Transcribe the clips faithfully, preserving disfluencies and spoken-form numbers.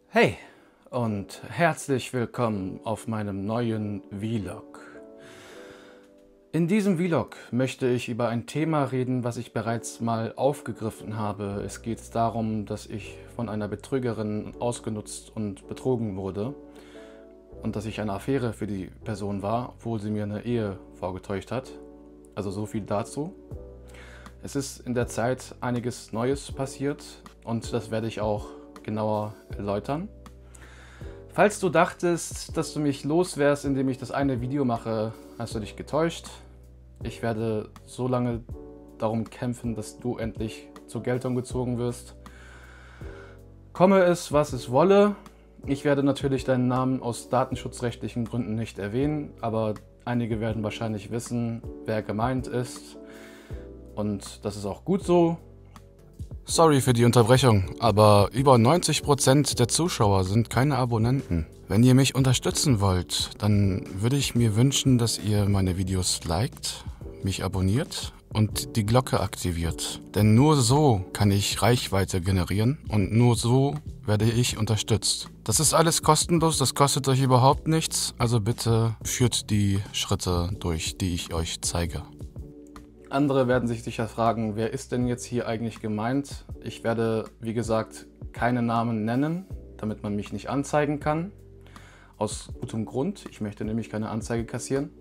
Hey und herzlich willkommen auf meinem neuen Vlog. In diesem Vlog möchte ich über ein Thema reden, was ich bereits mal aufgegriffen habe. Es geht darum, dass ich von einer Betrügerin ausgenutzt und betrogen wurde und dass ich eine Affäre für die Person war, obwohl sie mir eine Ehe vorgetäuscht hat. Also so viel dazu. Es ist in der Zeit einiges Neues passiert und das werde ich auch genauer erläutern. Falls du dachtest, dass du mich loswärst, indem ich das eine Video mache, hast du dich getäuscht. Ich werde so lange darum kämpfen, dass du endlich zur Geltung gezogen wirst. Komme es, was es wolle. Ich werde natürlich deinen Namen aus datenschutzrechtlichen Gründen nicht erwähnen, aber einige werden wahrscheinlich wissen, wer gemeint ist. Und das ist auch gut so. Sorry für die Unterbrechung, aber über neunzig Prozent der Zuschauer sind keine Abonnenten. Wenn ihr mich unterstützen wollt, dann würde ich mir wünschen, dass ihr meine Videos liked, mich abonniert und die Glocke aktiviert. Denn nur so kann ich Reichweite generieren und nur so werde ich unterstützt. Das ist alles kostenlos, das kostet euch überhaupt nichts, also bitte führt die Schritte durch, die ich euch zeige. Andere werden sich sicher fragen, wer ist denn jetzt hier eigentlich gemeint? Ich werde, wie gesagt, keine Namen nennen, damit man mich nicht anzeigen kann. Aus gutem Grund, ich möchte nämlich keine Anzeige kassieren.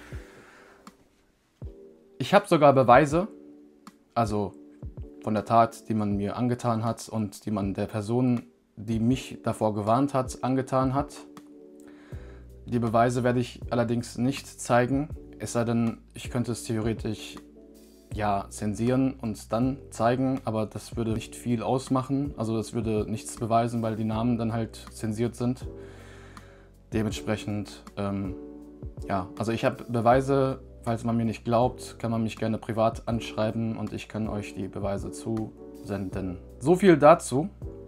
Ich habe sogar Beweise, also von der Tat, die man mir angetan hat und die man der Person, die mich davor gewarnt hat, angetan hat. Die Beweise werde ich allerdings nicht zeigen, es sei denn, ich könnte es theoretisch ja, zensieren und dann zeigen, aber das würde nicht viel ausmachen. Also das würde nichts beweisen, weil die Namen dann halt zensiert sind. Dementsprechend, ähm, ja, also ich habe Beweise, falls man mir nicht glaubt, kann man mich gerne privat anschreiben und ich kann euch die Beweise zusenden. So viel dazu.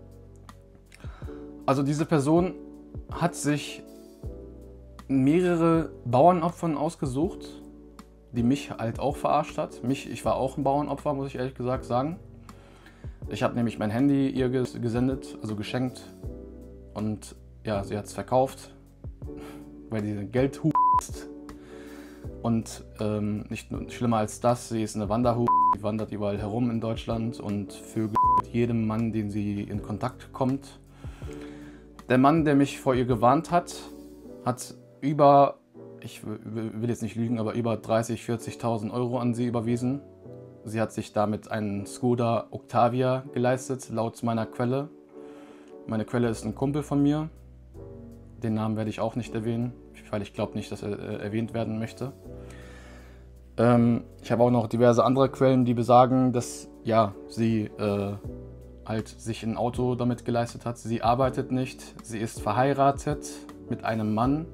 Also diese Person hat sich mehrere Bauernopfern ausgesucht, die mich halt auch verarscht hat. Mich, ich war auch ein Bauernopfer, muss ich ehrlich gesagt sagen. Ich habe nämlich mein Handy ihr gesendet, also geschenkt. Und ja, sie hat es verkauft, weil die Geld hu ist. Und ähm, nicht nur schlimmer als das, sie ist eine Wanderhu, die wandert überall herum in Deutschland und vögelt mit jedem Mann, den sie in Kontakt kommt. Der Mann, der mich vor ihr gewarnt hat, hat über ich will jetzt nicht lügen, aber über dreißigtausend, vierzigtausend Euro an sie überwiesen. Sie hat sich damit einen Skoda Octavia geleistet, laut meiner Quelle. Meine Quelle ist ein Kumpel von mir. Den Namen werde ich auch nicht erwähnen, weil ich glaube nicht, dass er äh, erwähnt werden möchte. Ähm, ich habe auch noch diverse andere Quellen, die besagen, dass ja, sie äh, halt sich ein Auto damit geleistet hat. Sie arbeitet nicht, sie ist verheiratet mit einem Mann.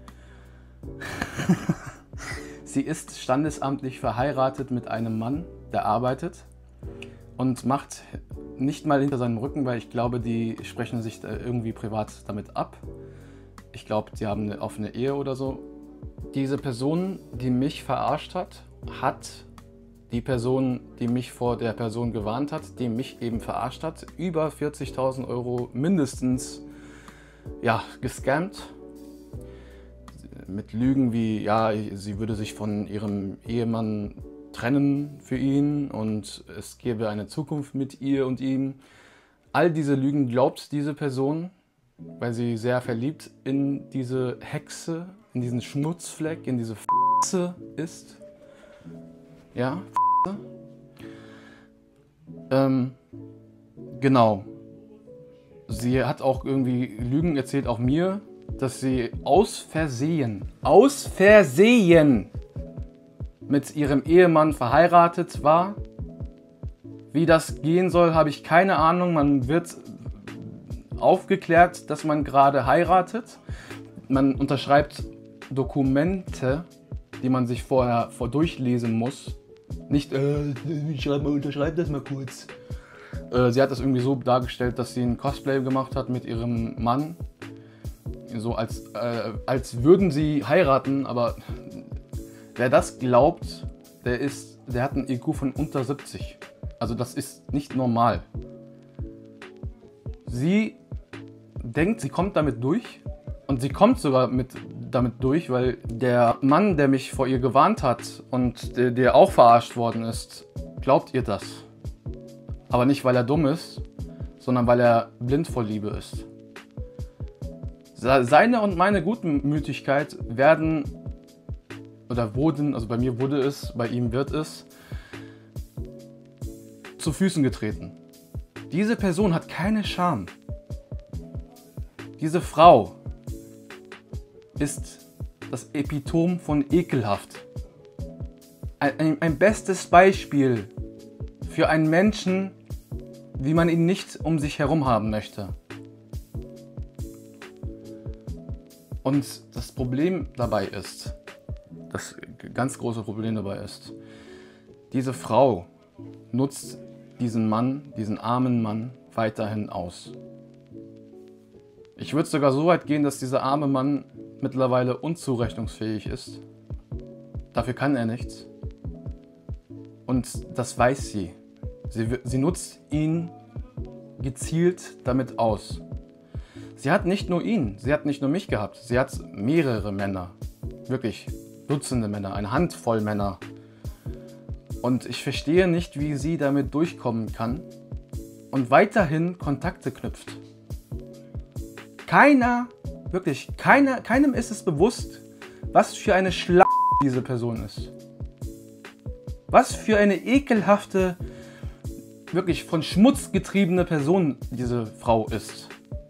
Sie ist standesamtlich verheiratet mit einem Mann, der arbeitet und macht nicht mal hinter seinem Rücken, weil ich glaube, die sprechen sich irgendwie privat damit ab. Ich glaube, die haben eine offene Ehe oder so. Diese Person, die mich verarscht hat, hat die Person, die mich vor der Person gewarnt hat, die mich eben verarscht hat, über vierzigtausend Euro mindestens ja, gescammt. Mit Lügen wie, ja, sie würde sich von ihrem Ehemann trennen für ihn und es gäbe eine Zukunft mit ihr und ihm. All diese Lügen glaubt diese Person, weil sie sehr verliebt in diese Hexe, in diesen Schmutzfleck, in diese F***e ist. Ja, F***e. Ähm, genau. Sie hat auch irgendwie Lügen erzählt, auch mir, dass sie aus Versehen, aus Versehen mit ihrem Ehemann verheiratet war. Wie das gehen soll, habe ich keine Ahnung. Man wird aufgeklärt, dass man gerade heiratet. Man unterschreibt Dokumente, die man sich vorher vor durchlesen muss. Nicht, äh, schreib mal, unterschreib das mal kurz. Äh, sie hat das irgendwie so dargestellt, dass sie ein Cosplay gemacht hat mit ihrem Mann. So als, äh, als würden sie heiraten, aber wer das glaubt, der, ist, der hat einen I Q von unter siebzig. Also das ist nicht normal. Sie denkt, sie kommt damit durch. Und sie kommt sogar mit, damit durch, weil der Mann, der mich vor ihr gewarnt hat und der, der auch verarscht worden ist, glaubt ihr das. Aber nicht, weil er dumm ist, sondern weil er blind vor Liebe ist. Seine und meine Gutmütigkeit werden, oder wurden, also bei mir wurde es, bei ihm wird es, zu Füßen getreten. Diese Person hat keine Scham. Diese Frau ist das Epitom von ekelhaft. Ein, ein, ein bestes Beispiel für einen Menschen, wie man ihn nicht um sich herum haben möchte. Und das Problem dabei ist, das ganz große Problem dabei ist, diese Frau nutzt diesen Mann, diesen armen Mann, weiterhin aus. Ich würde sogar so weit gehen, dass dieser arme Mann mittlerweile unzurechnungsfähig ist. Dafür kann er nichts. Und das weiß sie. Sie, sie nutzt ihn gezielt damit aus. Sie hat nicht nur ihn, sie hat nicht nur mich gehabt, sie hat mehrere Männer. Wirklich Dutzende Männer, eine Handvoll Männer. Und ich verstehe nicht, wie sie damit durchkommen kann und weiterhin Kontakte knüpft. Keiner, wirklich, keiner, keinem ist es bewusst, was für eine Schla diese Person ist. Was für eine ekelhafte, wirklich von Schmutz getriebene Person diese Frau ist.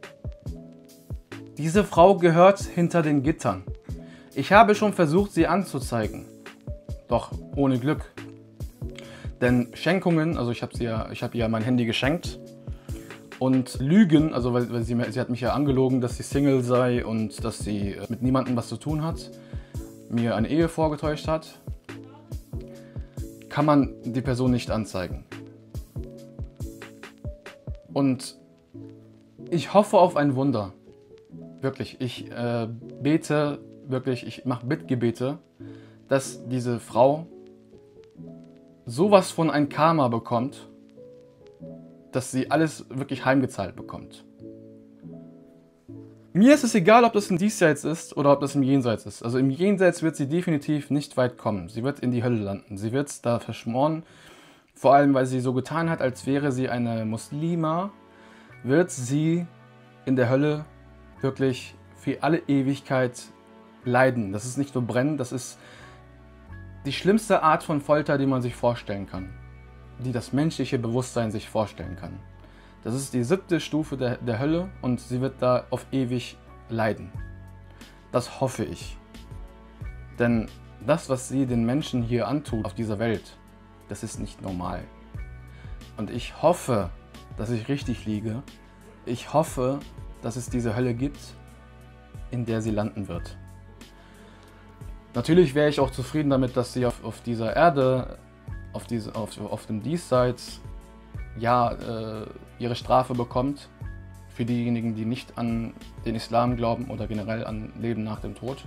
Diese Frau gehört hinter den Gittern. Ich habe schon versucht, sie anzuzeigen. Doch ohne Glück. Denn Schenkungen, also ich habe sie ja, ich habe ihr mein Handy geschenkt. Und Lügen, also weil, weil sie, sie hat mich ja angelogen, dass sie Single sei und dass sie mit niemandem was zu tun hat, mir eine Ehe vorgetäuscht hat, kann man die Person nicht anzeigen. Und ich hoffe auf ein Wunder. Wirklich, ich äh, bete, wirklich, ich mache Bittgebete, dass diese Frau sowas von ein Karma bekommt, dass sie alles wirklich heimgezahlt bekommt. Mir ist es egal, ob das im Diesseits ist oder ob das im Jenseits ist. Also im Jenseits wird sie definitiv nicht weit kommen. Sie wird in die Hölle landen. Sie wird da verschmoren. Vor allem, weil sie so getan hat, als wäre sie eine Muslima, wird sie in der Hölle wirklich für alle Ewigkeit leiden. Das ist nicht nur brennen, das ist die schlimmste Art von Folter, die man sich vorstellen kann. Die das menschliche Bewusstsein sich vorstellen kann. Das ist die siebte Stufe der, der Hölle und sie wird da auf ewig leiden. Das hoffe ich. Denn das, was sie den Menschen hier antut auf dieser Welt, das ist nicht normal. Und ich hoffe, dass ich richtig liege. Ich hoffe, dass es diese Hölle gibt, in der sie landen wird. Natürlich wäre ich auch zufrieden damit, dass sie auf, auf dieser Erde, auf, diese, auf, auf dem Diesseits, ja, äh, ihre Strafe bekommt. Für diejenigen, die nicht an den Islam glauben oder generell an Leben nach dem Tod.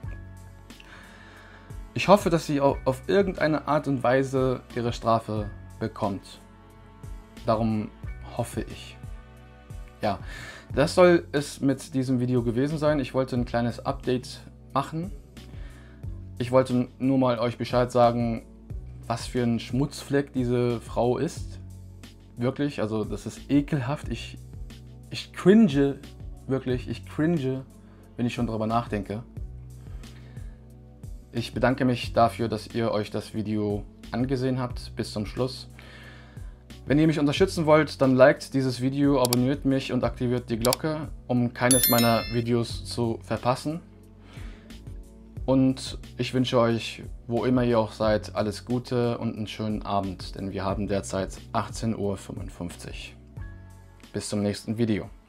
Ich hoffe, dass sie auf, auf irgendeine Art und Weise ihre Strafe bekommt. Darum hoffe ich. Ja, das soll es mit diesem Video gewesen sein. Ich wollte ein kleines Update machen. Ich wollte nur mal euch Bescheid sagen, was für ein Schmutzfleck diese Frau ist. Wirklich, also das ist ekelhaft. Ich, ich cringe, wirklich, ich cringe, wenn ich schon darüber nachdenke. Ich bedanke mich dafür, dass ihr euch das Video angesehen habt bis zum Schluss. Wenn ihr mich unterstützen wollt, dann liked dieses Video, abonniert mich und aktiviert die Glocke, um keines meiner Videos zu verpassen. Und ich wünsche euch, wo immer ihr auch seid, alles Gute und einen schönen Abend, denn wir haben derzeit achtzehn Uhr fünfundfünfzig. Bis zum nächsten Video.